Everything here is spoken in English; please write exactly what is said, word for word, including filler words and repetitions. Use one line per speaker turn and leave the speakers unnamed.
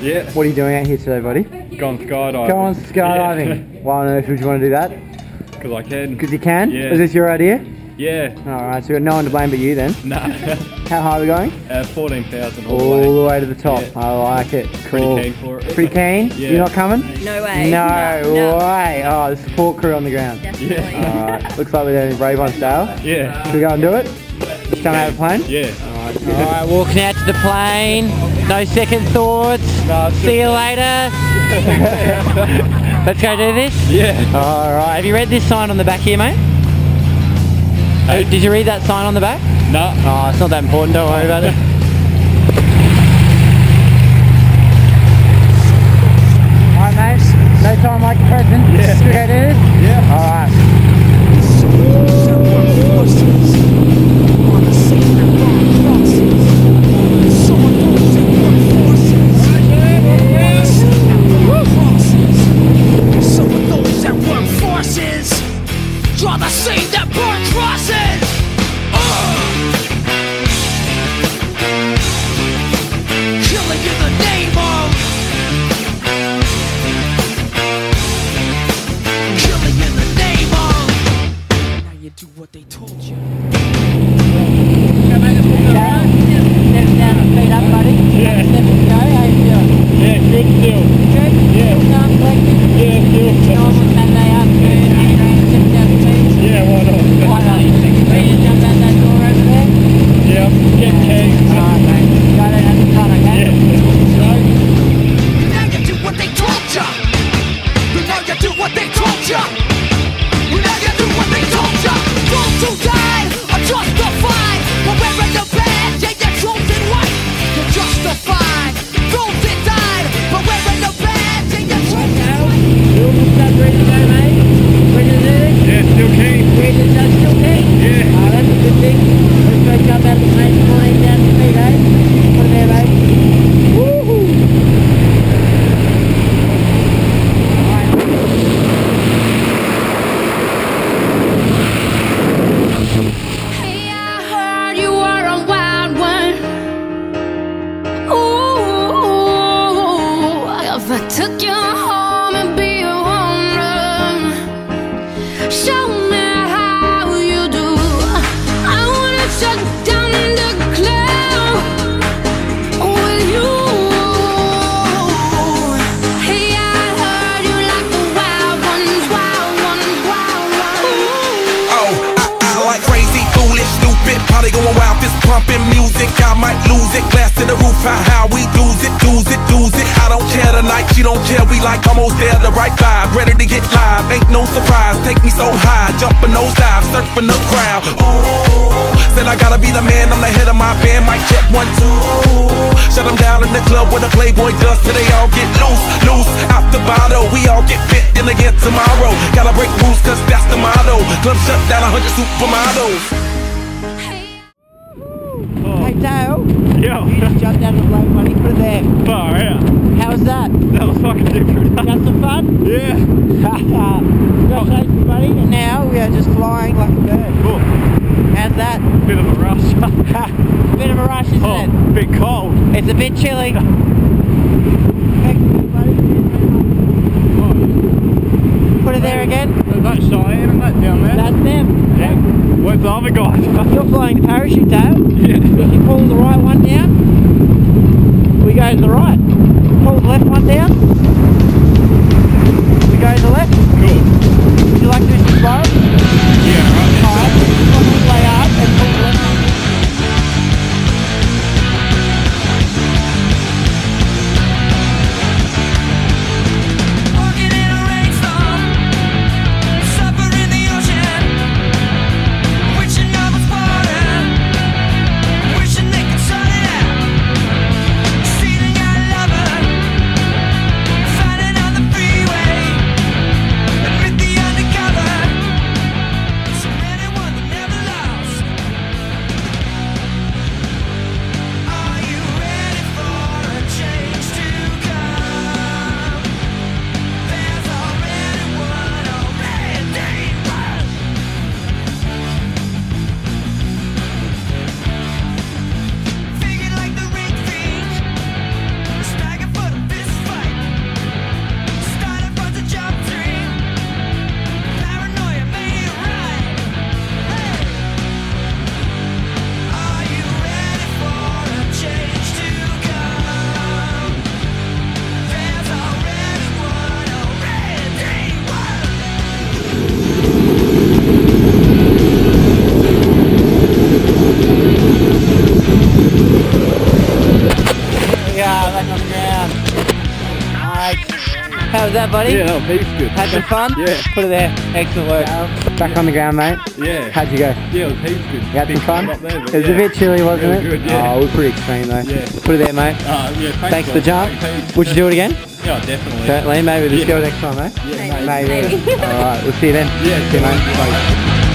Yeah.
What are you doing out here today, buddy?
Going skydiving.
Going skydiving.
Yeah.
Why on earth would you want to do that?
Because I can.
Because you can?
Yeah.
Was this your idea?
Yeah.
Alright, so you've got no one to blame but you then.
Nah.
How high are we going?
Uh, fourteen thousand
all,
all the way.
all the way to the top.
Yeah.
I like it. Cool.
Pretty keen for it.
Pretty keen?
Yeah.
You're not coming?
No way.
No,
No, no.
way. Oh, the support crew on the ground.
Definitely.
Yeah.
Alright, looks like we're doing Brave on style.
Yeah.
Should we go and do it? Just come out of the plane?
Yeah.
Alright, Alright, walking out to the plane. No second thoughts.
No,
See you later. Let's go do this?
Yeah.
Alright, have you read this sign on the back here, mate? Oh, did you read that sign on the back?
No.
Oh, it's not that important, don't worry about it. Alright, mate. No time like the present.
Yeah.
Should we go do this?
Yeah.
Alright.
Draw the scene that burn crosses. Uh. Killing in the name of. Killing in the name of. Now you do what they told you.
Step down and feet up, buddy.
Yeah.
Step and go. How you feeling?
Yeah, good still.
Good?
Yeah.
Still calm, collected?
Yeah, still.
Normal Saturday afternoon, eight a m, six thousand feet.
Yeah, why not?
Why not? Ready to jump out that door over there?
Yeah, get keys.
Alright, mate. Go down at the front, okay?
Yeah.
Slow.
Now you do what they told ya. Now you do what they told ya. Now you do what they told ya. Those who died are justified. But wearing the badge, yeah, you're chosen white. You're justified. Those that died, but wearing the badge, yeah, you're chosen white.
You almost got ready to go, mate. Ready to do this?
Yeah, still keen.
Ready to touch still keen?
Yeah.
Oh, that's a good thing. Let's go jump out of the plane fourteen thousand feet, eh? Put it there, mate. Woohoo!
Hey, I heard you were a wild one. Ooh, if I took you home and be a woman, show me how you do. I wanna shut down the club with you. Hey, I heard you like the wild ones, wild ones, wild ones.
Oh, I, I like crazy, foolish, stupid, party going wild, fist pumping music. I might lose it, glass to the roof, how, how we lose it, lose it, lose it. I don't care tonight, she don't care, we like almost there, the right vibe, ready to get live, ain't no surprise, take me so high, jumping those dives, surfing the crowd. Oh, said I gotta be the man, I'm the head of my band, mic check one, two. Shut them down in the club where the Playboy does, till they all get loose, loose, out the bottle, we all get fit in again tomorrow. Gotta break rules, cause that's the motto, club shut down, a hundred supermodels.
Hey, Dale.
Yo.
You just jumped out of the plane, buddy. Put it there.
Far out.
How was that?
That was fucking different.
Just some fun?
Yeah.
Congratulations, buddy. And now we are just flying like a bird.
Cool.
How's that?
Bit of a rush.
Bit of a rush, isn't
Oh,
it?
bit cold.
It's a bit chilly. Thank you, buddy. Put it there again.
There's that Cheyenne and that down there.
That's them.
Yeah. Where's the other guy?
You're flying the parachute, Dale.
Yeah.
If you pull the right one down, we go to the right. Pull the left one down, we go to the left.
Cool.
Would you like to do some slow?
Yeah, right.
Alright, play hard and pull the left one.
Walking in a rainstorm, suffer in the ocean, wishing I was water, wishing they could sort it out. Seeing our lover,
that, buddy?
Yeah, that was heaps good.
Had some fun?
Yeah.
Put it there. Excellent work. Back on the ground, mate.
Yeah.
How'd you go?
Yeah, it was heaps good.
You had some
Big
fun?
up there, but
It was
yeah.
a bit chilly, wasn't
Yeah,
it?
it was good, yeah.
Oh, we're pretty extreme though.
Yeah.
Put it there, mate.
Uh, yeah, thanks,
Thanks for the
guys.
jump.
Thanks.
Would you do it again?
Yeah, definitely.
Certainly. Maybe let's
Yeah.
go next time, mate.
Yeah,
Maybe.
Maybe.
Alright, we'll see you then.
Yeah,
See you, mate.
Bye.